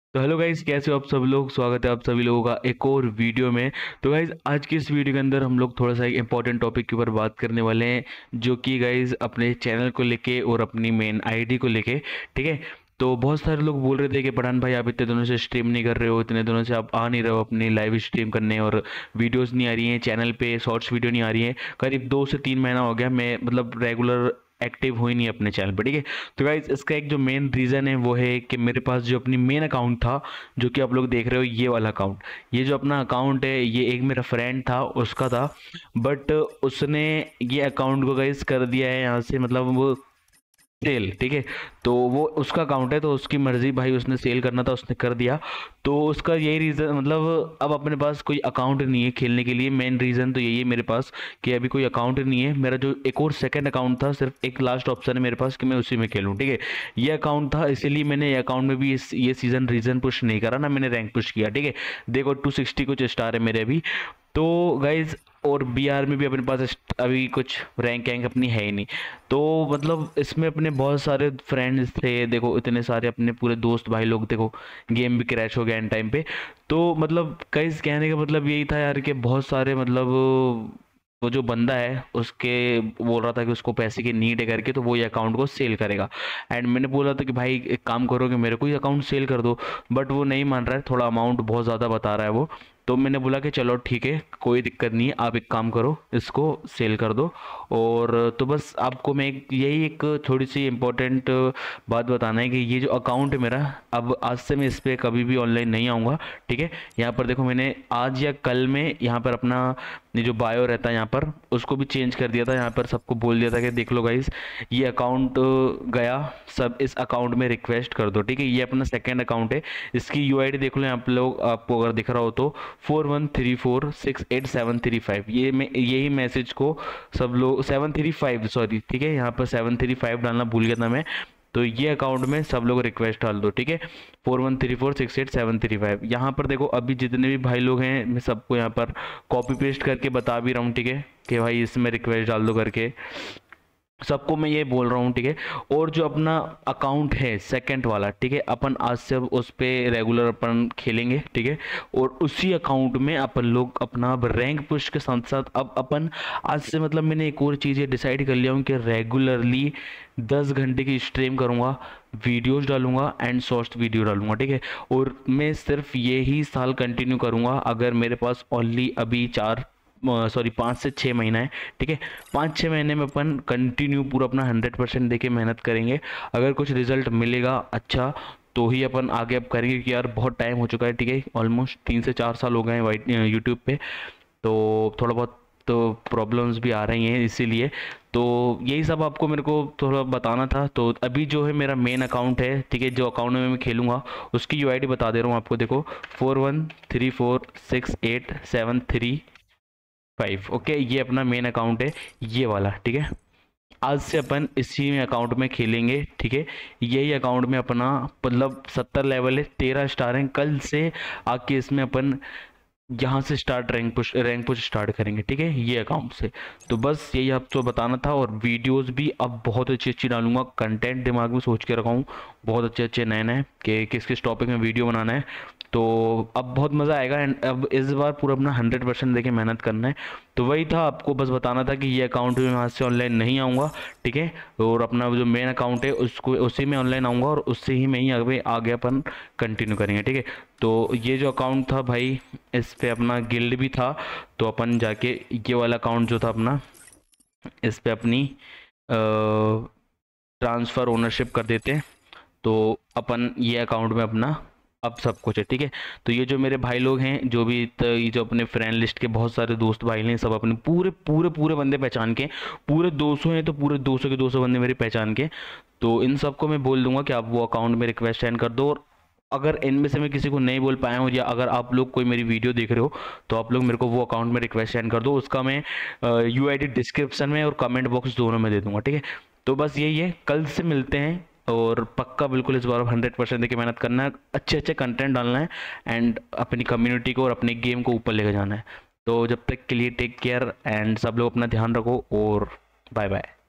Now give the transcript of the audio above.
तो hello guys, कैसे हो आप सब लोग। स्वागत है आप सभी लोगों का एक और वीडियो में। तो गाइस, आज की इस वीडियो के अंदर हम लोग थोड़ा सा एक इंपॉर्टेंट टॉपिक के ऊपर बात करने वाले हैं, जो कि गाइस अपने चैनल को लेके और अपनी मेन आईडी को लेके। ठीक है। तो बहुत सारे लोग बोल रहे थे कि पठान भाई, आप इतने दिनों से स्ट्रीम नहीं कर रहे हो, इतने दिनों से आप आ नहीं रहे हो अपनी लाइव स्ट्रीम करने, और वीडियोस नहीं आ रही हैं चैनल पे, शॉर्ट्स वीडियो नहीं आ रही हैं। करीब 2 से 3 महीना हो गया, मैं मतलब रेगुलर एक्टिव हुई नहीं अपने चैनल पे। ठीक है। तो गाइज, इसका एक जो मेन रीज़न है वो है कि मेरे पास जो अपनी मेन अकाउंट था, जो कि आप लोग देख रहे हो ये वाला अकाउंट, ये जो अपना अकाउंट है, ये एक मेरा फ्रेंड था उसका था। बट उसने ये अकाउंट को गाइज कर दिया है यहाँ से, मतलब वो सेल। ठीक है। तो वो उसका अकाउंट है, तो उसकी मर्जी भाई, उसने सेल करना था, उसने कर दिया। तो उसका यही रीज़न, मतलब अब अपने पास कोई अकाउंट नहीं है खेलने के लिए। मेन रीज़न तो यही है मेरे पास कि अभी कोई अकाउंट नहीं है। मेरा जो एक और सेकंड अकाउंट था, सिर्फ एक लास्ट ऑप्शन है मेरे पास कि मैं उसी में खेलूँ। ठीक है। ये अकाउंट था, इसीलिए मैंने ये अकाउंट में भी ये सीज़न रीजन पुश नहीं करा ना, मैंने रैंक पुश किया। ठीक है। देखो 260 कुछ स्टार है मेरे अभी। तो गाइज, और बीआर में भी अपने पास अभी कुछ रैंक वैंक अपनी है ही नहीं। तो मतलब इसमें अपने बहुत सारे फ्रेंड्स थे, देखो इतने सारे अपने पूरे दोस्त भाई लोग, देखो गेम भी क्रैश हो गया एंड टाइम पे। तो मतलब कई कहने का मतलब यही था यार कि बहुत सारे मतलब वो जो बंदा है उसके बोल रहा था कि उसको पैसे की नीड है करके, तो वो ये अकाउंट को सेल करेगा। एंड मैंने बोला था कि भाई एक काम करो कि मेरे को ही अकाउंट सेल कर दो। बट वो नहीं मान रहा है, थोड़ा अमाउंट बहुत ज़्यादा बता रहा है वो। तो मैंने बोला कि चलो ठीक है, कोई दिक्कत नहीं है, आप एक काम करो, इसको सेल कर दो। और तो बस आपको मैं यही एक थोड़ी सी इम्पोर्टेंट बात बताना है कि ये जो अकाउंट है मेरा, अब आज से मैं इस पर कभी भी ऑनलाइन नहीं आऊँगा। ठीक है। यहाँ पर देखो, मैंने आज या कल में यहाँ पर अपना ये जो बायो रहता है यहाँ पर, उसको भी चेंज कर दिया था। यहाँ पर सबको बोल दिया था कि देख लो गाइस, ये अकाउंट गया, सब इस अकाउंट में रिक्वेस्ट कर दो। ठीक है। ये अपना सेकेंड अकाउंट है, इसकी यूआईडी देख लो आप लोग, आपको अगर दिख रहा हो तो 41346875। ये मैं यही मैसेज को सब लोग 735, सॉरी, ठीक है, यहाँ पर 735 डालना भूल गया था मैं। तो ये अकाउंट में सब लोग रिक्वेस्ट डाल दो। ठीक है। 41346875। यहाँ पर देखो, अभी जितने भी भाई लोग हैं, मैं सबको यहाँ पर कॉपी पेस्ट करके बता भी रहा हूँ। ठीक है, कि भाई इसमें रिक्वेस्ट डाल दो करके, सबको मैं ये बोल रहा हूँ। ठीक है। और जो अपना अकाउंट है सेकंड वाला, ठीक है, अपन आज से उस पर रेगुलर अपन खेलेंगे। ठीक है। और उसी अकाउंट में अपन लोग अपना रैंक पुश के साथ साथ अब अपन आज से, मतलब मैंने एक और चीज़ ये डिसाइड कर लिया हूँ कि रेगुलरली 10 घंटे की स्ट्रीम करूँगा, वीडियोज डालूंगा एंड शॉर्ट्स वीडियो डालूंगा। ठीक है। और मैं सिर्फ ये ही साल कंटिन्यू करूँगा, अगर मेरे पास ओनली अभी 5 से 6 महीना है। ठीक है। 5 6 महीने में अपन कंटिन्यू पूरा अपना 100% देके मेहनत करेंगे। अगर कुछ रिजल्ट मिलेगा अच्छा, तो ही अपन आगे अब करेंगे, कि यार बहुत टाइम हो चुका है। ठीक है। ऑलमोस्ट 3 से 4 साल हो गए हैं वाइट यूट्यूब पे। तो थोड़ा बहुत तो प्रॉब्लम्स भी आ रही हैं इसीलिए। तो यही सब आपको मेरे को थोड़ा बताना था। तो अभी जो है मेरा मेन अकाउंट है, ठीक है, जो अकाउंट में मैं खेलूंगा, उसकी यूआईडी बता दे रहा हूँ आपको। देखो 41346875। ओके, ये अपना मेन अकाउंट है, ये वाला। ठीक है। आज से अपन इसी में अकाउंट में खेलेंगे। ठीक है। यही अकाउंट में अपना मतलब 70 लेवल है, 13 स्टार हैं। कल से आके इसमें अपन यहाँ से स्टार्ट रैंक पुश स्टार्ट करेंगे। ठीक है, ये अकाउंट से। तो बस यही आपको बताना था। और वीडियोस भी अब बहुत अच्छी अच्छी डालूंगा, कंटेंट दिमाग में सोच के रखा हूँ बहुत अच्छे अच्छे नए नए, कि किस किस टॉपिक में वीडियो बनाना है। तो अब बहुत मज़ा आएगा। एंड अब इस बार पूरा अपना 100% देके मेहनत करना है। तो वही था, आपको बस बताना था कि ये अकाउंट में यहाँ से ऑनलाइन नहीं आऊँगा। ठीक है। और अपना जो मेन अकाउंट है उसको उसी में ऑनलाइन आऊँगा, और उससे ही मैं ही आगे अपन कंटिन्यू करेंगे। ठीक है। तो ये जो अकाउंट था भाई, इस पे अपना गिल्ड भी था। तो अपन जाके ये वाला अकाउंट जो था अपना, इस पे अपनी ट्रांसफ़र ओनरशिप कर देते हैं। तो अपन ये अकाउंट में अपना अब सब कुछ है। ठीक है। तो ये जो मेरे भाई लोग हैं, जो भी ये जो अपने फ्रेंड लिस्ट के बहुत सारे दोस्त भाई हैं, सब अपने पूरे पूरे पूरे बंदे पहचान के, पूरे 200 हैं, तो पूरे 200 के 200 बंदे मेरे पहचान के। तो इन सबको मैं बोल दूंगा कि आप वो अकाउंट में रिक्वेस्ट सेंड कर दो। और अगर इनमें से मैं किसी को नहीं बोल पाया हूँ, या अगर आप लोग कोई मेरी वीडियो देख रहे हो, तो आप लोग मेरे को वो अकाउंट में रिक्वेस्ट सेंड कर दो। उसका मैं यूआईडी डिस्क्रिप्शन में और कमेंट बॉक्स दोनों में दे दूंगा। ठीक है। तो बस यही है, कल से मिलते हैं। और पक्का बिल्कुल इस बार 100% देके मेहनत करना है, अच्छे अच्छे कंटेंट डालना है, एंड अपनी कम्युनिटी को और अपने गेम को ऊपर लेकर जाना है। तो जब तक के लिए टेक केयर, एंड सब लोग अपना ध्यान रखो, और बाय बाय।